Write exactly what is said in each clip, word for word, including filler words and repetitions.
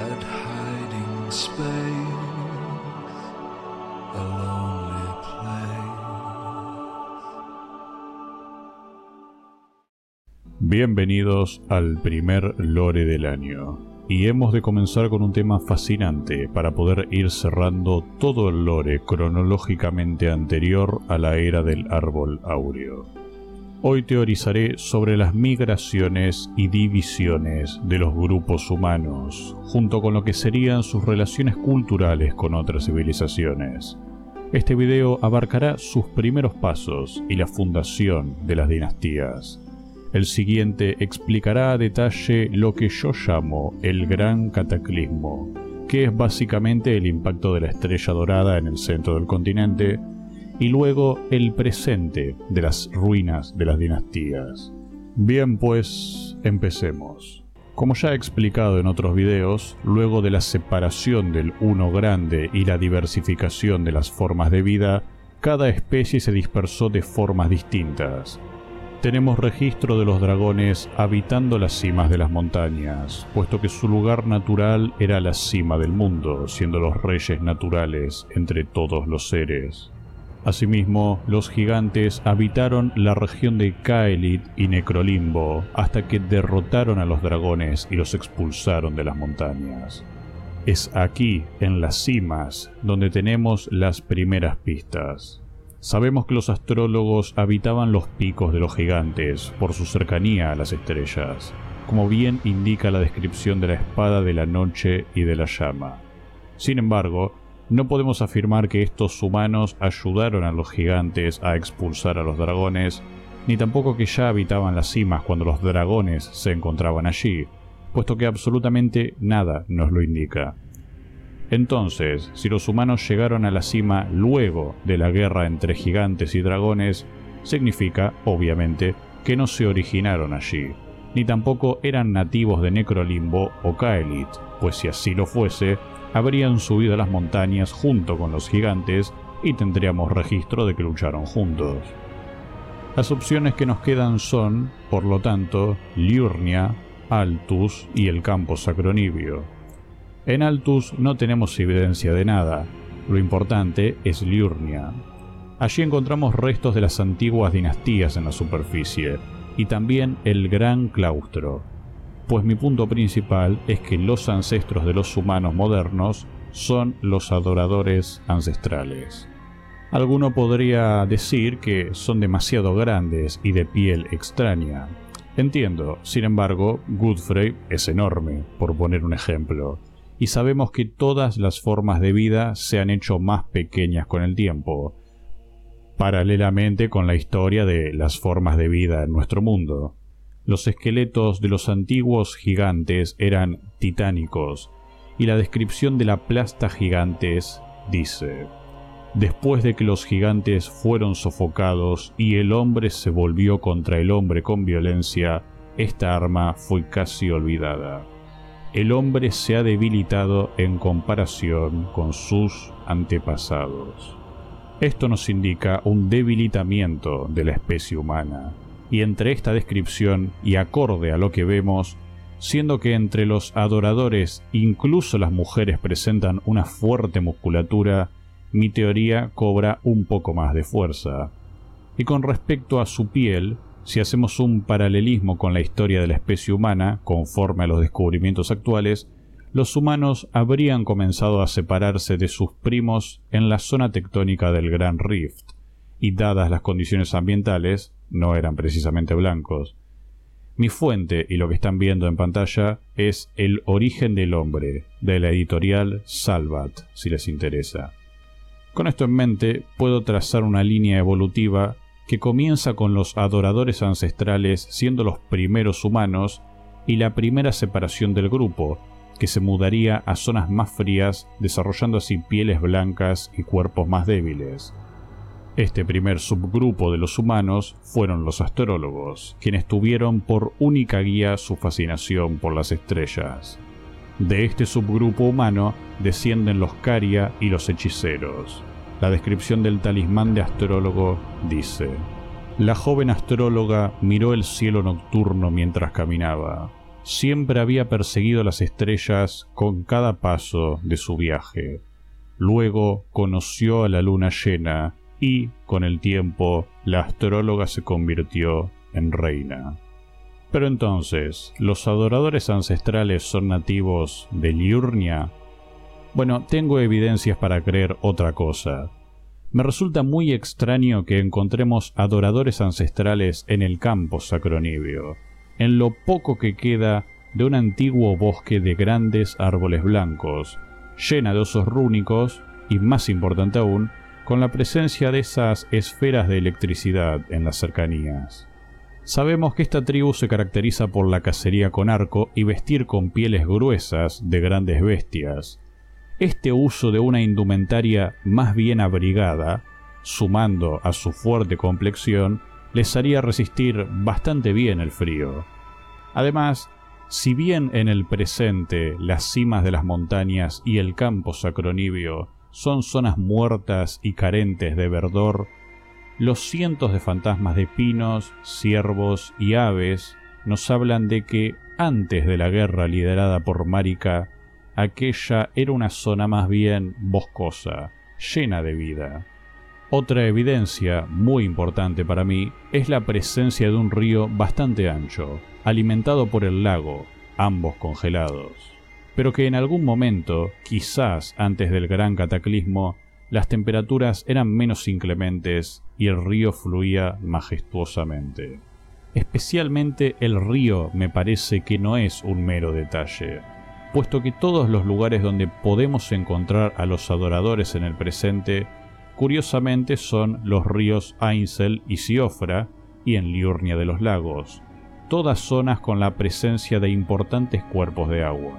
that hiding space, a lonely place. Bienvenidos al primer lore del año, y hemos de comenzar con un tema fascinante para poder ir cerrando todo el lore cronológicamente anterior a la era del árbol áureo. Hoy teorizaré sobre las migraciones y divisiones de los grupos humanos, junto con lo que serían sus relaciones culturales con otras civilizaciones. Este video abarcará sus primeros pasos y la fundación de las dinastías. El siguiente explicará a detalle lo que yo llamo el Gran Cataclismo, que es básicamente el impacto de la estrella dorada en el centro del continente, y luego el presente de las ruinas de las dinastías. Bien, pues, empecemos. Como ya he explicado en otros videos, luego de la separación del Uno Grande y la diversificación de las formas de vida, cada especie se dispersó de formas distintas. Tenemos registro de los dragones habitando las cimas de las montañas, puesto que su lugar natural era la cima del mundo, siendo los reyes naturales entre todos los seres. Asimismo, los gigantes habitaron la región de Caelid y Necrolimbo hasta que derrotaron a los dragones y los expulsaron de las montañas. Es aquí, en las cimas, donde tenemos las primeras pistas. Sabemos que los astrólogos habitaban los picos de los gigantes por su cercanía a las estrellas, como bien indica la descripción de la espada de la noche y de la llama. Sin embargo, no podemos afirmar que estos humanos ayudaron a los gigantes a expulsar a los dragones, ni tampoco que ya habitaban las cimas cuando los dragones se encontraban allí, puesto que absolutamente nada nos lo indica. Entonces, si los humanos llegaron a la cima luego de la guerra entre gigantes y dragones, significa, obviamente, que no se originaron allí, ni tampoco eran nativos de Necrolimbo o Caelid, pues si así lo fuese, habrían subido a las montañas junto con los gigantes y tendríamos registro de que lucharon juntos. Las opciones que nos quedan son, por lo tanto, Liurnia, Altus y el campo Sacronibio. En Altus no tenemos evidencia de nada, lo importante es Liurnia. Allí encontramos restos de las antiguas dinastías en la superficie, y también el gran claustro. Pues mi punto principal es que los ancestros de los humanos modernos son los adoradores ancestrales. Alguno podría decir que son demasiado grandes y de piel extraña. Entiendo, sin embargo, Godfrey es enorme, por poner un ejemplo, y sabemos que todas las formas de vida se han hecho más pequeñas con el tiempo, paralelamente con la historia de las formas de vida en nuestro mundo. Los esqueletos de los antiguos gigantes eran titánicos, y la descripción de la plasta gigantes dice: después de que los gigantes fueron sofocados y el hombre se volvió contra el hombre con violencia, esta arma fue casi olvidada. El hombre se ha debilitado en comparación con sus antepasados. Esto nos indica un debilitamiento de la especie humana. Y entre esta descripción, y acorde a lo que vemos, siendo que entre los adoradores incluso las mujeres presentan una fuerte musculatura, mi teoría cobra un poco más de fuerza. Y con respecto a su piel, si hacemos un paralelismo con la historia de la especie humana, conforme a los descubrimientos actuales, los humanos habrían comenzado a separarse de sus primos en la zona tectónica del Gran Rift, y dadas las condiciones ambientales, no eran precisamente blancos. Mi fuente y lo que están viendo en pantalla es El origen del hombre, de la editorial Salvat, si les interesa. Con esto en mente, puedo trazar una línea evolutiva que comienza con los adoradores ancestrales siendo los primeros humanos y la primera separación del grupo, que se mudaría a zonas más frías, desarrollando así pieles blancas y cuerpos más débiles. Este primer subgrupo de los humanos fueron los astrólogos, quienes tuvieron por única guía su fascinación por las estrellas. De este subgrupo humano descienden los Caria y los hechiceros. La descripción del talismán de astrólogo dice: la joven astróloga miró el cielo nocturno mientras caminaba. siempre había perseguido las estrellas con cada paso de su viaje. Luego conoció a la luna llena y, con el tiempo, la astróloga se convirtió en reina. Pero entonces, ¿los adoradores ancestrales son nativos de Liurnia? Bueno, tengo evidencias para creer otra cosa. Me resulta muy extraño que encontremos adoradores ancestrales en el campo sacronibio, en lo poco que queda de un antiguo bosque de grandes árboles blancos, llena de osos rúnicos y, más importante aún, con la presencia de esas esferas de electricidad en las cercanías. Sabemos que esta tribu se caracteriza por la cacería con arco y vestir con pieles gruesas de grandes bestias. Este uso de una indumentaria más bien abrigada, sumando a su fuerte complexión, les haría resistir bastante bien el frío. Además, si bien en el presente las cimas de las montañas y el campo sacronibio son zonas muertas y carentes de verdor, los cientos de fantasmas de pinos, ciervos y aves nos hablan de que, antes de la guerra liderada por Marika, aquella era una zona más bien boscosa, llena de vida. Otra evidencia muy importante para mí es la presencia de un río bastante ancho, alimentado por el lago, ambos congelados, pero que en algún momento, quizás antes del gran cataclismo, las temperaturas eran menos inclementes y el río fluía majestuosamente. Especialmente el río me parece que no es un mero detalle, puesto que todos los lugares donde podemos encontrar a los adoradores en el presente, curiosamente son los ríos Ainsel y Siofra y en Liurnia de los Lagos, todas zonas con la presencia de importantes cuerpos de agua.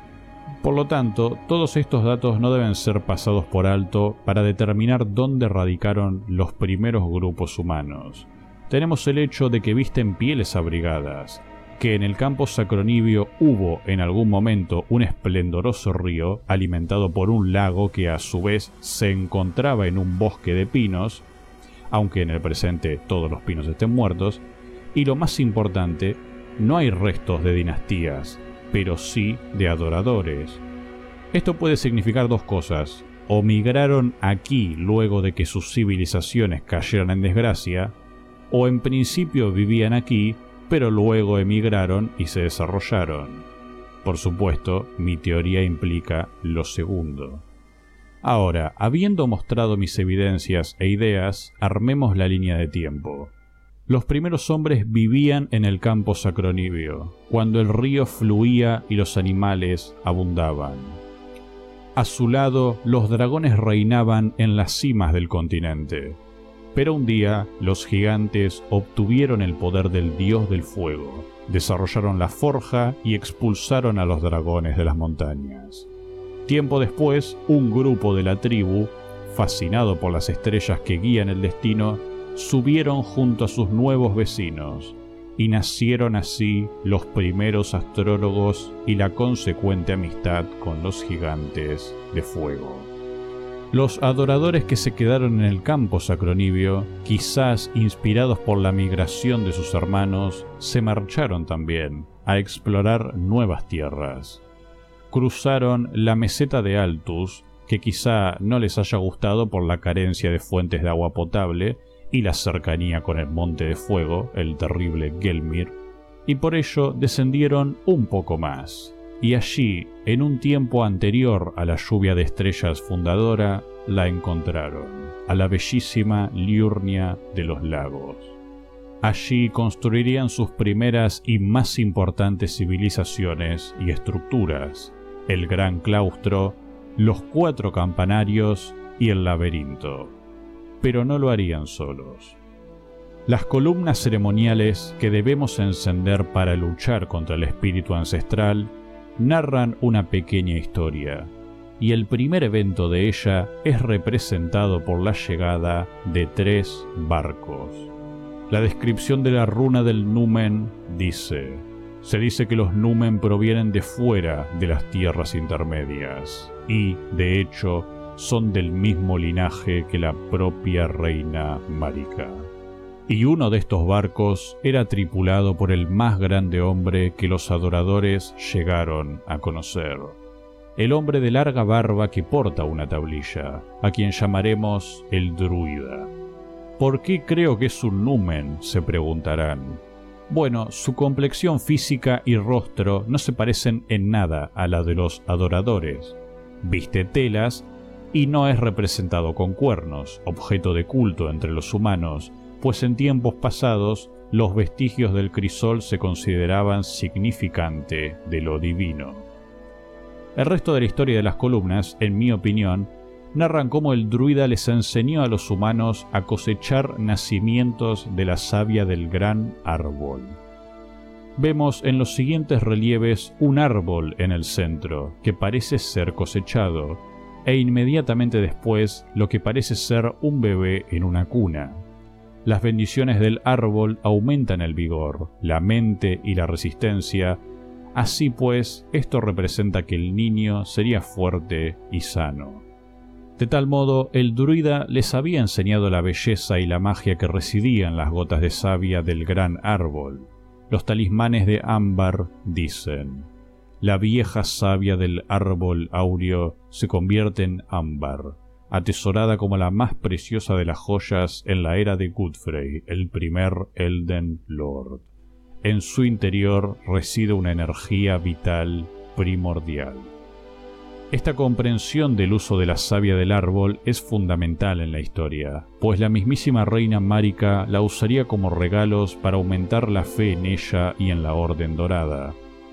Por lo tanto, todos estos datos no deben ser pasados por alto para determinar dónde radicaron los primeros grupos humanos. Tenemos el hecho de que visten pieles abrigadas, que en el campo sacronibio hubo en algún momento un esplendoroso río alimentado por un lago que a su vez se encontraba en un bosque de pinos, aunque en el presente todos los pinos estén muertos, y lo más importante, no hay restos de dinastías, pero sí de adoradores. Esto puede significar dos cosas: o migraron aquí luego de que sus civilizaciones cayeran en desgracia, o en principio vivían aquí, pero luego emigraron y se desarrollaron. Por supuesto, mi teoría implica lo segundo. Ahora, habiendo mostrado mis evidencias e ideas, armemos la línea de tiempo. Los primeros hombres vivían en el campo sacronibio, cuando el río fluía y los animales abundaban. A su lado, los dragones reinaban en las cimas del continente. Pero un día, los gigantes obtuvieron el poder del dios del fuego, desarrollaron la forja y expulsaron a los dragones de las montañas. Tiempo después, un grupo de la tribu, fascinado por las estrellas que guían el destino, subieron junto a sus nuevos vecinos, y nacieron así los primeros astrólogos y la consecuente amistad con los gigantes de fuego. Los adoradores que se quedaron en el campo sacronibio, quizás inspirados por la migración de sus hermanos, se marcharon también a explorar nuevas tierras. Cruzaron la meseta de Altus, que quizá no les haya gustado por la carencia de fuentes de agua potable y la cercanía con el Monte de Fuego, el terrible Gelmir, y por ello descendieron un poco más. Y allí, en un tiempo anterior a la lluvia de estrellas fundadora, la encontraron, a la bellísima Liurnia de los Lagos. Allí construirían sus primeras y más importantes civilizaciones y estructuras, el gran claustro, los cuatro campanarios y el laberinto. Pero no lo harían solos. Las columnas ceremoniales que debemos encender para luchar contra el espíritu ancestral narran una pequeña historia, y el primer evento de ella es representado por la llegada de tres barcos. La descripción de la runa del numen dice: se dice que los numen provienen de fuera de las tierras intermedias, y, de hecho, son del mismo linaje que la propia reina Marika. Y uno de estos barcos era tripulado por el más grande hombre que los adoradores llegaron a conocer. El hombre de larga barba que porta una tablilla, a quien llamaremos el druida. ¿Por qué creo que es un numen?, se preguntarán. Bueno, su complexión física y rostro no se parecen en nada a la de los adoradores. Viste telas y no es representado con cuernos, objeto de culto entre los humanos, pues en tiempos pasados los vestigios del crisol se consideraban significante de lo divino. El resto de la historia de las columnas, en mi opinión, narran cómo el druida les enseñó a los humanos a cosechar nacimientos de la savia del gran árbol. Vemos en los siguientes relieves un árbol en el centro, que parece ser cosechado, e inmediatamente después lo que parece ser un bebé en una cuna. Las bendiciones del árbol aumentan el vigor, la mente y la resistencia. Así pues, esto representa que el niño sería fuerte y sano. De tal modo, el druida les había enseñado la belleza y la magia que residía en las gotas de savia del gran árbol. Los talismanes de ámbar dicen: la vieja savia del árbol áureo se convierte en ámbar, atesorada como la más preciosa de las joyas en la era de Gudfrey, el primer Elden Lord. En su interior reside una energía vital primordial. Esta comprensión del uso de la savia del árbol es fundamental en la historia, pues la mismísima reina Marika la usaría como regalos para aumentar la fe en ella y en la Orden Dorada.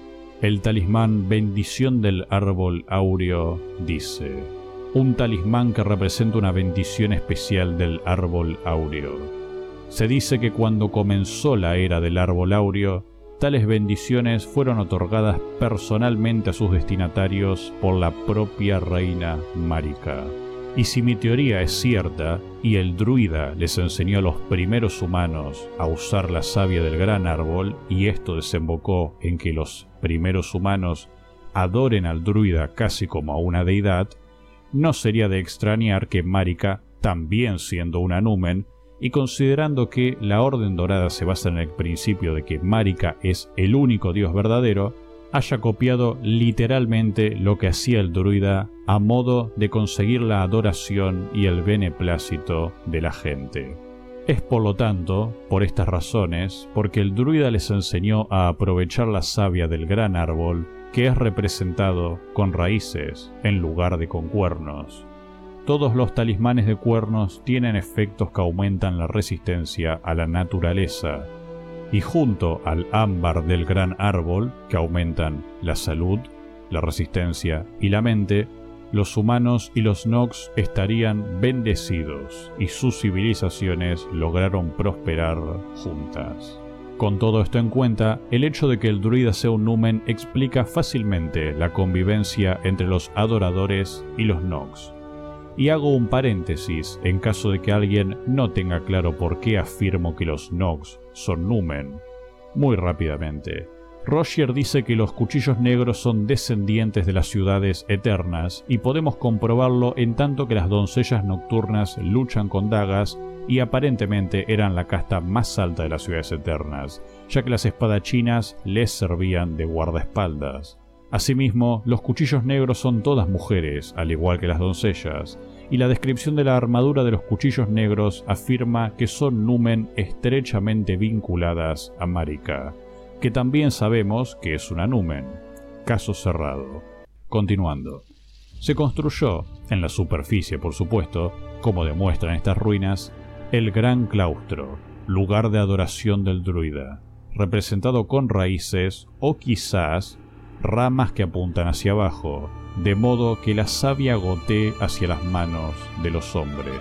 El talismán Bendición del Árbol Áureo dice: un talismán que representa una bendición especial del Árbol Áureo. Se dice que cuando comenzó la era del Árbol Áureo, tales bendiciones fueron otorgadas personalmente a sus destinatarios por la propia reina Marika. Y si mi teoría es cierta, y el druida les enseñó a los primeros humanos a usar la savia del gran árbol, y esto desembocó en que los primeros humanos adoren al druida casi como a una deidad, no sería de extrañar que Marika, también siendo una numen, y considerando que la Orden Dorada se basa en el principio de que Marika es el único dios verdadero, haya copiado literalmente lo que hacía el druida a modo de conseguir la adoración y el beneplácito de la gente. Es por lo tanto, por estas razones, porque el druida les enseñó a aprovechar la savia del gran árbol, que es representado con raíces en lugar de con cuernos. Todos los talismanes de cuernos tienen efectos que aumentan la resistencia a la naturaleza, y junto al ámbar del gran árbol, que aumentan la salud, la resistencia y la mente, los humanos y los Nox estarían bendecidos y sus civilizaciones lograron prosperar juntas. Con todo esto en cuenta, el hecho de que el druida sea un numen explica fácilmente la convivencia entre los adoradores y los Nox. Y hago un paréntesis en caso de que alguien no tenga claro por qué afirmo que los Nox son numen. Muy rápidamente. Rogier dice que los cuchillos negros son descendientes de las ciudades eternas y podemos comprobarlo en tanto que las doncellas nocturnas luchan con dagas y aparentemente eran la casta más alta de las ciudades eternas, ya que las espadachinas les servían de guardaespaldas. Asimismo, los cuchillos negros son todas mujeres, al igual que las doncellas, y la descripción de la armadura de los cuchillos negros afirma que son numen estrechamente vinculadas a Marika, que también sabemos que es una numen. Caso cerrado. Continuando. Se construyó, en la superficie por supuesto, como demuestran estas ruinas, el gran claustro, lugar de adoración del druida, representado con raíces o quizás ramas que apuntan hacia abajo, de modo que la savia gotee hacia las manos de los hombres.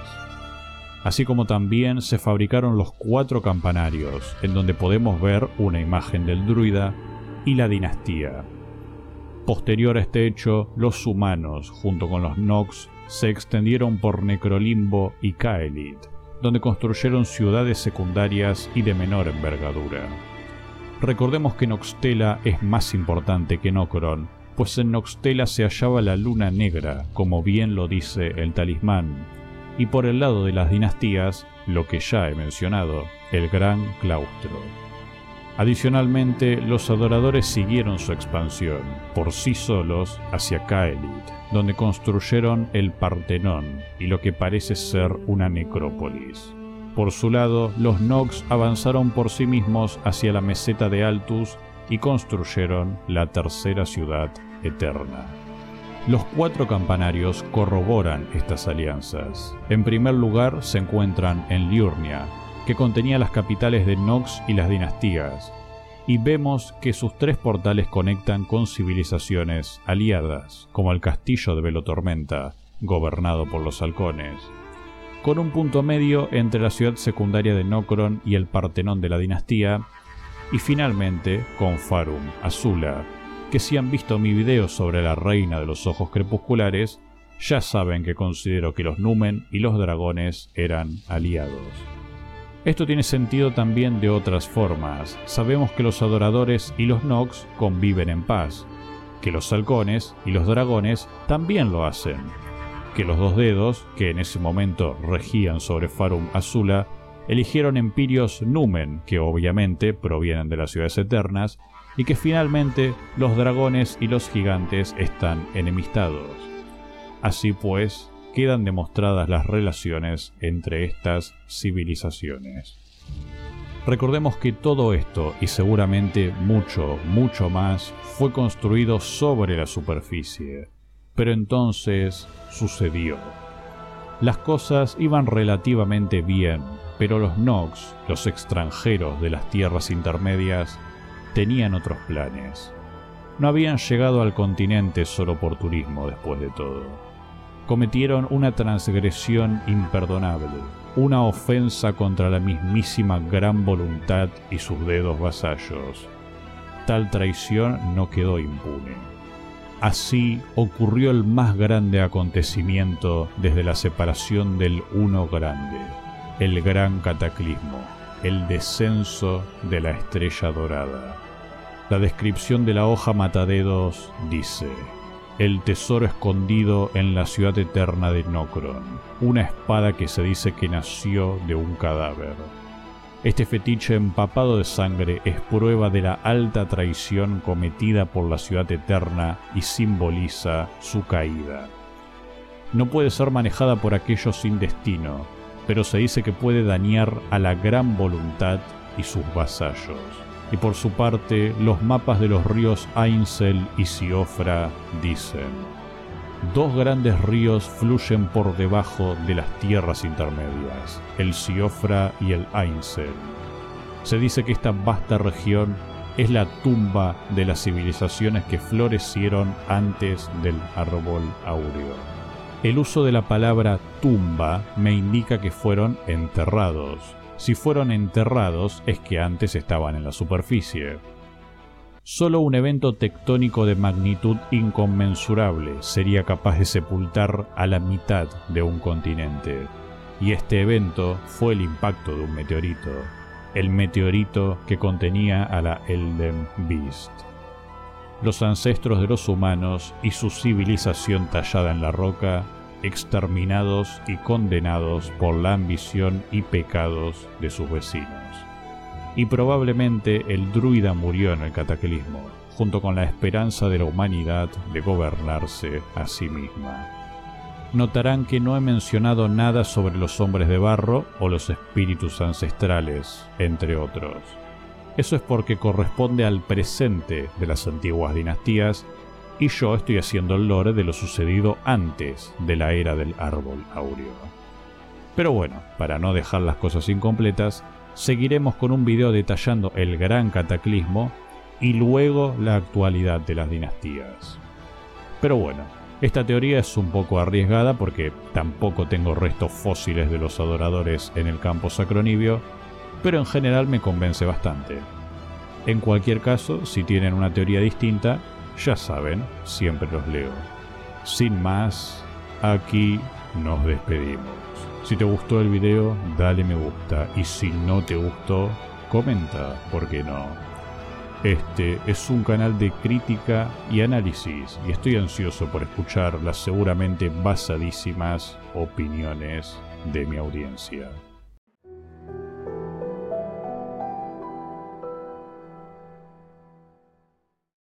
Así como también se fabricaron los cuatro campanarios, en donde podemos ver una imagen del druida y la dinastía. Posterior a este hecho, los humanos, junto con los Nox, se extendieron por Necrolimbo y Caelid, donde construyeron ciudades secundarias y de menor envergadura. Recordemos que Noxtela es más importante que Nokron, pues en Noxtela se hallaba la luna negra, como bien lo dice el talismán, y por el lado de las dinastías, lo que ya he mencionado, el Gran Claustro. Adicionalmente, los adoradores siguieron su expansión, por sí solos, hacia Caelid, donde construyeron el Partenón y lo que parece ser una necrópolis. Por su lado, los Nox avanzaron por sí mismos hacia la meseta de Altus y construyeron la tercera ciudad eterna. Los cuatro campanarios corroboran estas alianzas. En primer lugar se encuentran en Liurnia, que contenía las capitales de Nox y las dinastías, y vemos que sus tres portales conectan con civilizaciones aliadas, como el castillo de Velotormenta, gobernado por los halcones, con un punto medio entre la ciudad secundaria de Nokron y el Partenón de la dinastía, y finalmente con Farum Azula, que si han visto mi video sobre la reina de los ojos crepusculares, ya saben que considero que los Numen y los dragones eran aliados. Esto tiene sentido también de otras formas. Sabemos que los adoradores y los Nox conviven en paz, que los halcones y los dragones también lo hacen, que los dos dedos, que en ese momento regían sobre Farum Azula, eligieron empirios Numen, que obviamente provienen de las ciudades eternas, y que finalmente los dragones y los gigantes están enemistados. Así pues, quedan demostradas las relaciones entre estas civilizaciones. Recordemos que todo esto, y seguramente mucho, mucho más, fue construido sobre la superficie. Pero entonces sucedió. Las cosas iban relativamente bien, pero los Nox, los extranjeros de las tierras intermedias, tenían otros planes. No habían llegado al continente solo por turismo después de todo. Cometieron una transgresión imperdonable, una ofensa contra la mismísima gran voluntad y sus dedos vasallos. Tal traición no quedó impune. Así ocurrió el más grande acontecimiento desde la separación del Uno Grande, el gran cataclismo, el descenso de la estrella dorada. La descripción de la hoja matadedos dice: el tesoro escondido en la ciudad eterna de Nokron, una espada que se dice que nació de un cadáver. Este fetiche empapado de sangre es prueba de la alta traición cometida por la ciudad eterna y simboliza su caída. No puede ser manejada por aquellos sin destino, pero se dice que puede dañar a la gran voluntad y sus vasallos. Y por su parte, los mapas de los ríos Ainsel y Siofra dicen: dos grandes ríos fluyen por debajo de las tierras intermedias, el Siofra y el Ainsel. Se dice que esta vasta región es la tumba de las civilizaciones que florecieron antes del árbol áureo. El uso de la palabra tumba me indica que fueron enterrados. Si fueron enterrados es que antes estaban en la superficie. Solo un evento tectónico de magnitud inconmensurable sería capaz de sepultar a la mitad de un continente. Y este evento fue el impacto de un meteorito. El meteorito que contenía a la Elden Beast. Los ancestros de los humanos y su civilización tallada en la roca, exterminados y condenados por la ambición y pecados de sus vecinos. Y probablemente el druida murió en el cataclismo, junto con la esperanza de la humanidad de gobernarse a sí misma. Notarán que no he mencionado nada sobre los hombres de barro o los espíritus ancestrales, entre otros. Eso es porque corresponde al presente de las antiguas dinastías, y yo estoy haciendo el lore de lo sucedido antes de la era del árbol áureo. Pero bueno, para no dejar las cosas incompletas, seguiremos con un video detallando el gran cataclismo y luego la actualidad de las dinastías. Pero bueno, esta teoría es un poco arriesgada porque tampoco tengo restos fósiles de los adoradores en el campo sacronibio, pero en general me convence bastante. En cualquier caso, si tienen una teoría distinta, ya saben, siempre los leo. Sin más, aquí nos despedimos. Si te gustó el video, dale me gusta, y si no te gustó, comenta, ¿por qué no? Este es un canal de crítica y análisis, y estoy ansioso por escuchar las seguramente basadísimas opiniones de mi audiencia.